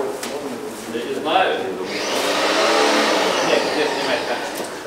Я не знаю. Нет, где снимать камеру?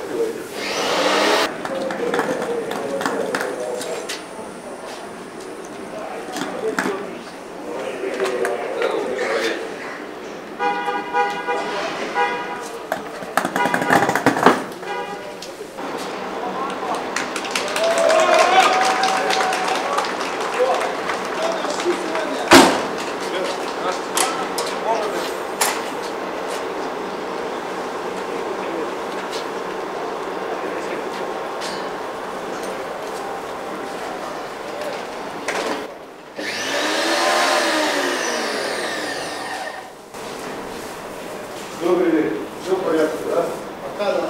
Добрый день. Все в порядке, да? Пока, да.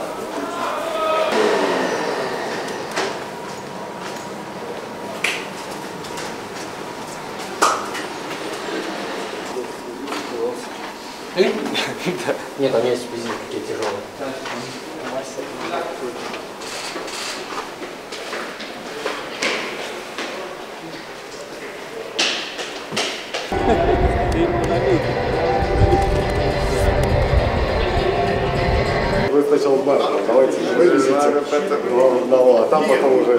Нет, там есть визит такие тяжелые. Вы сначала в бар, давайте вывезите, а там потом уже...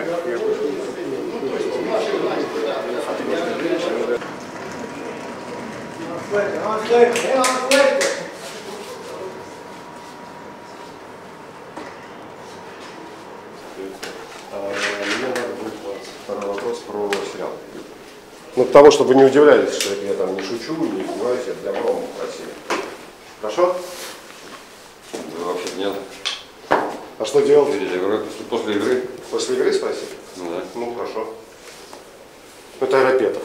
Мне надо будет второй вопрос про сериал. Ну, того, чтобы вы не удивлялись, что я там не шучу, не издеваюсь, я для промо попросили. Хорошо? Да, вообще-то нет. А что делать? Перед игрой, после игры. После игры спросить? Ну да. Ну, хорошо. Это Айрапетов.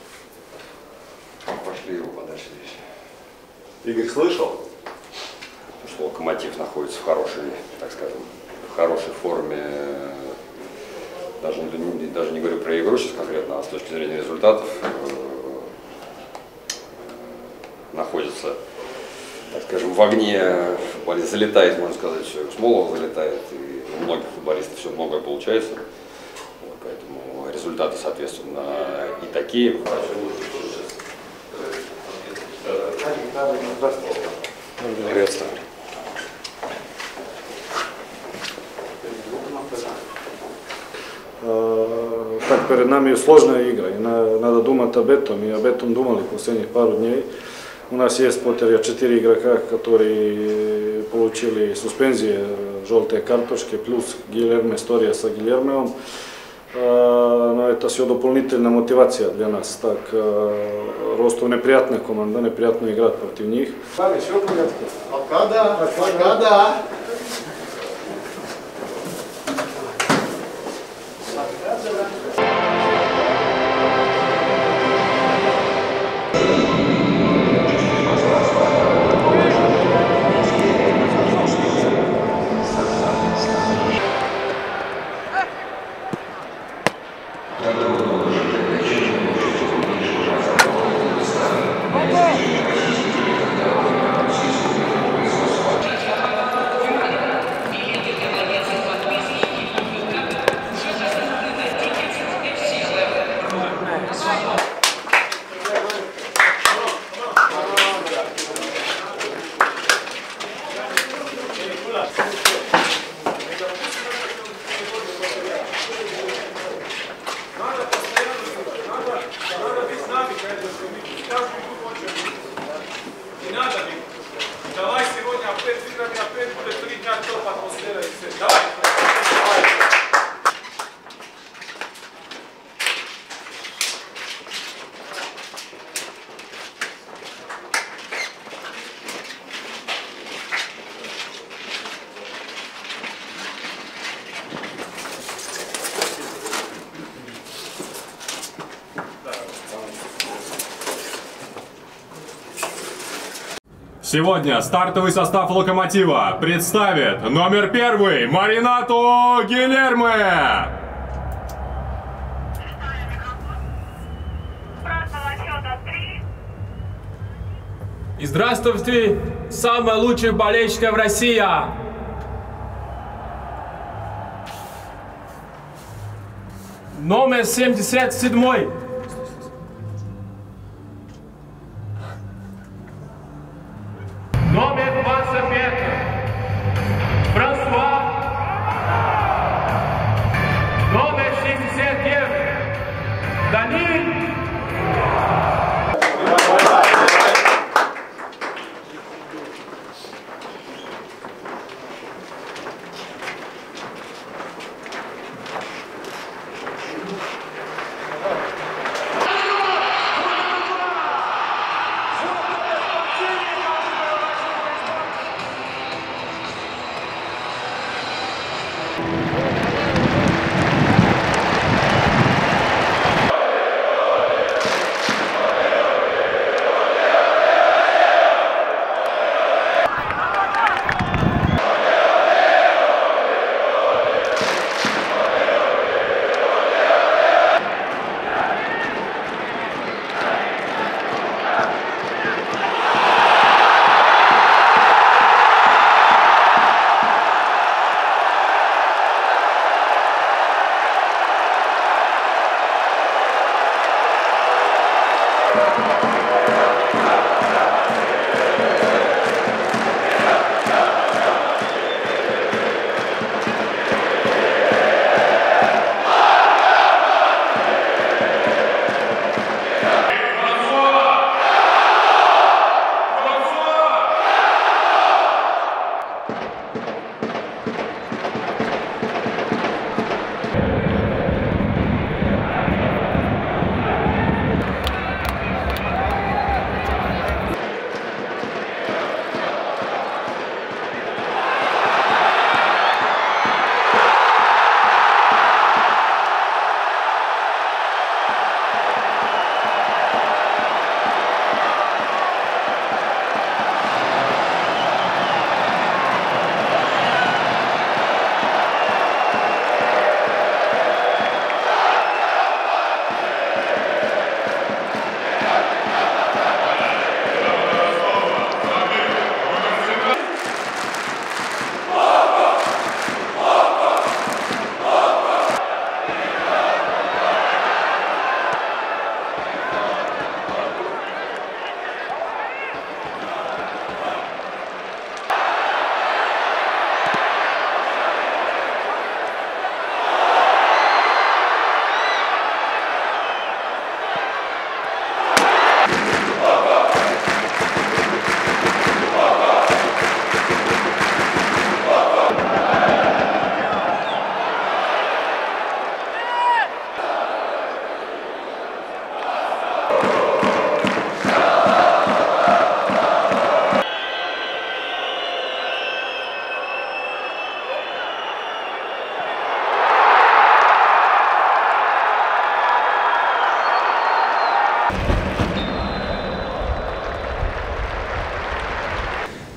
Пошли его подальше здесь. Игорь слышал? Что Локомотив находится в хорошей, так скажем, в хорошей форме. Даже не говорю про игру сейчас конкретно, а с точки зрения результатов находится, так скажем, в огне в футболе. Залетает, можно сказать, все. У Смолова залетает, и у многих футболистов все многое получается. Вот, поэтому результаты, соответственно, и такие. Приветствую. Так, перед нами сложная игра и надо думать об этом, и об этом думали последних пару дней. У нас есть потеря 4 игрока, которые получили суспензии, желтые карточки, плюс Гильерме, история с Гильермеом. Но это все дополнительная мотивация для нас. Так, Ростов неприятная команда, неприятно играть против них. Все в порядке? Пока да, пока да. Давай сегодня опять с играми, опять будет 3 дня топ атмосфера и все. Давай! Сегодня стартовый состав Локомотива представит номер 1 Маринату Гильерме. И здравствуйте, самая лучшая болельщика в России. Номер 77.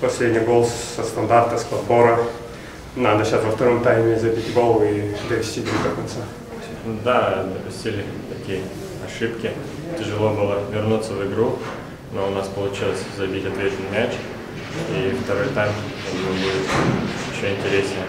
Последний гол со стандарта, с подбора. Надо сейчас во втором тайме забить гол и довести игру до конца. Да, допустили такие ошибки. Тяжело было вернуться в игру, но у нас получилось забить ответный мяч. И второй тайм будет еще интереснее.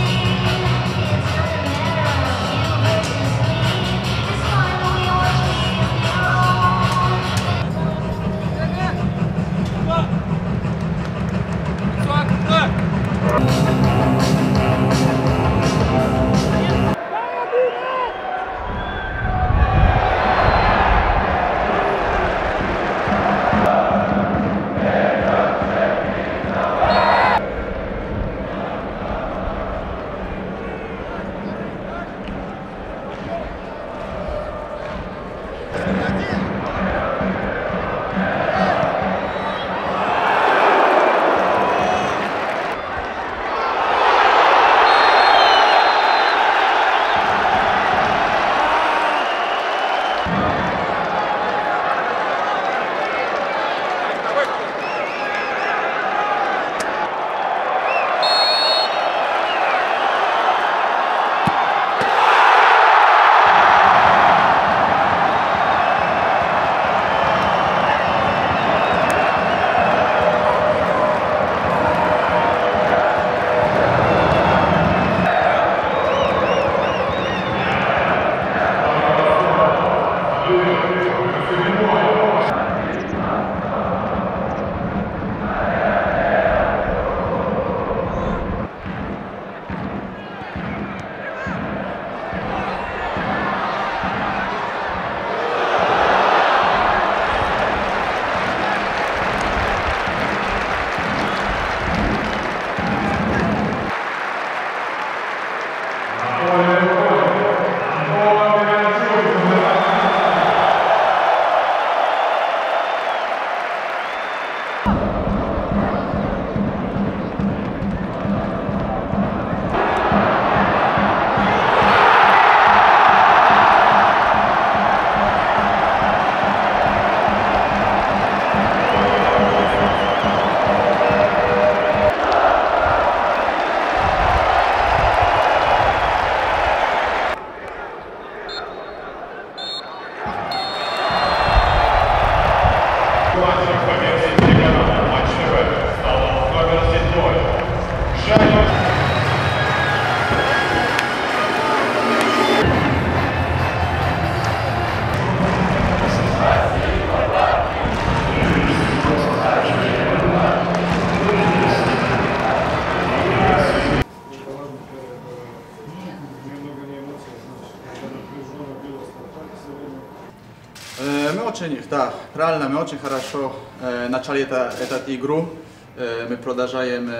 Мы очень, да, правильно, мы очень хорошо начали эту игру. Мы продолжаем,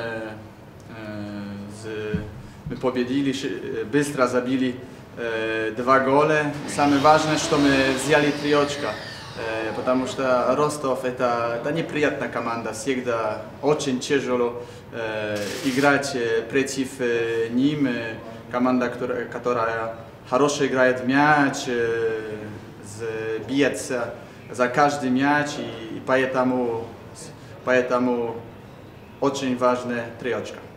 мы победили, быстро забили 2 гола. Самое важное, что мы взяли 3 очка, потому что Ростов это неприятная команда, всегда очень тяжело играть против ним. Команда, которая хорошо играет в мяч, бьется за каждый мяч, и поэтому очень важны 3 очка.